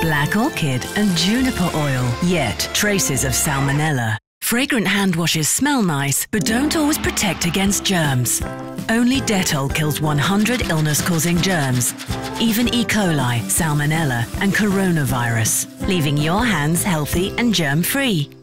black orchid and juniper oil, yet traces of salmonella. Fragrant hand washes smell nice, but don't always protect against germs. Only Dettol kills 100 illness-causing germs, even E. coli, salmonella, and coronavirus, leaving your hands healthy and germ-free.